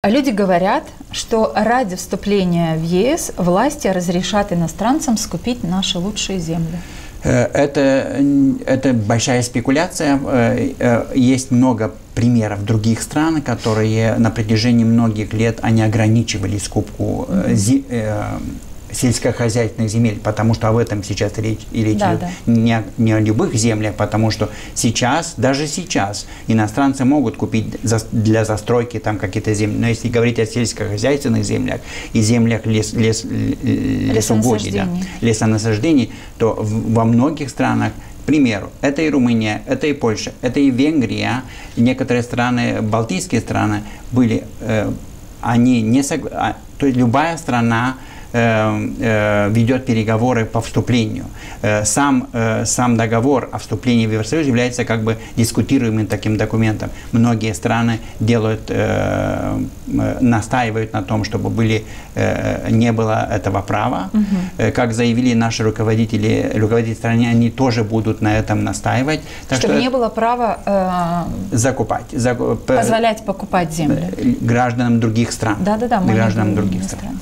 А люди говорят, что ради вступления в ЕС власти разрешат иностранцам скупить наши лучшие земли. Это большая спекуляция. Есть много примеров других стран, которые на протяжении многих лет они ограничивали скупку сельскохозяйственных земель, потому что об этом сейчас речь идет не о любых землях, потому что сейчас, даже сейчас, иностранцы могут купить для застройки там какие-то земли. Но если говорить о сельскохозяйственных землях и землях лесоводия, лесонасаждений, то во многих странах, к примеру, это и Румыния, это и Польша, это и Венгрия, некоторые страны, балтийские страны были, они не согласны, то есть любая страна ведет переговоры по вступлению. Сам договор о вступлении в Евросоюз является как бы дискутируемым таким документом. Многие страны настаивают на том, чтобы не было этого права. Как заявили наши руководители страны, они тоже будут на этом настаивать. Чтобы не было права позволять покупать земли гражданам других стран. Да-да-да, гражданам других стран.